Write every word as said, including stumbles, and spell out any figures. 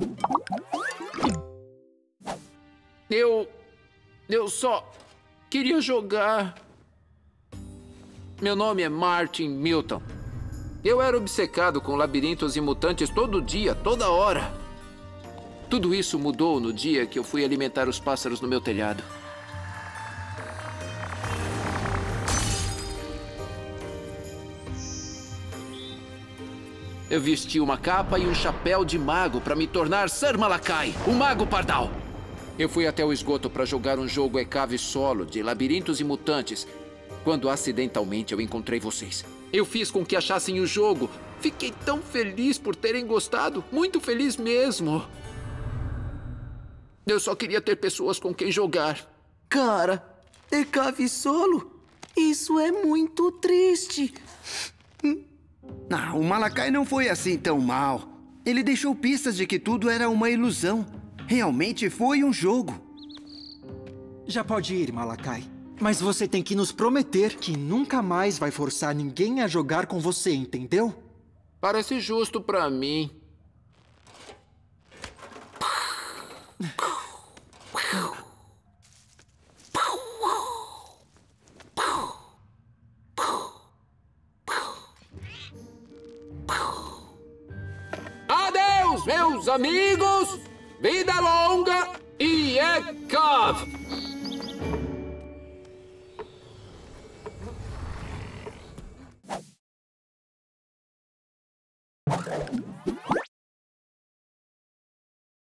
Eu... Eu só queria jogar. Meu nome é Martin Milton. Eu era obcecado com labirintos e mutantes todo dia, toda hora. Tudo isso mudou no dia que eu fui alimentar os pássaros no meu telhado. Eu vesti uma capa e um chapéu de mago para me tornar Sir Malakai, o Mago Pardal. Eu fui até o esgoto para jogar um jogo E-Cave solo de labirintos e mutantes, quando acidentalmente eu encontrei vocês. Eu fiz com que achassem o jogo. Fiquei tão feliz por terem gostado, muito feliz mesmo. Eu só queria ter pessoas com quem jogar. Cara, E-Cave solo? Isso é muito triste. Ah, o Malakai não foi assim tão mal. Ele deixou pistas de que tudo era uma ilusão. Realmente foi um jogo. Já pode ir, Malakai. Mas você tem que nos prometer que nunca mais vai forçar ninguém a jogar com você, entendeu? Parece justo pra mim. Adeus, meus amigos! Vida longa e E-Cave!